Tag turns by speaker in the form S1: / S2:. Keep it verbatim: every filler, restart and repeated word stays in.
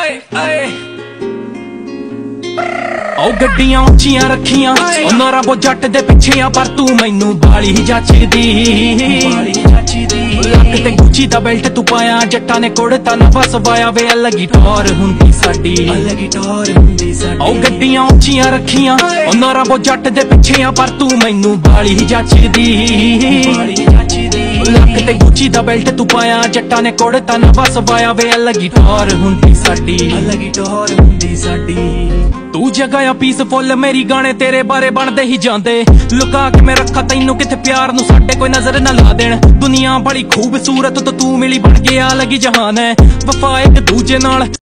S1: ओ गड्डियां उच्चियां रखियां उन्हां रब जट दे पिछे आ पर तू मैनू बाली जचदी लक ते गुची दा बेल्ट तू पाया जट्टां ने कुड़ता ना बस वाया वे अलग ही टौर हुंदी साडी ओ गड्डियां उच्चियां रखियां उन्हां रब जट दे पिछे आ पर तू मैनू बाली जचदी लक ते गुची दा बेल्ट तू पाया जट्टां ने कुड़ता ना बस वाया वे अलग ही टौर हुंदी साडी तू जगह पीसफुल मेरी गाने तेरे बारे बनदे ही जांदे लुका के मैं रखा तैनू किथे प्यार नू साडे कोई नजर ना ला देन दुनिया बड़ी खूबसूरत तो तू मिली बन गया लगी जहान है वफा एक दूजे नाल।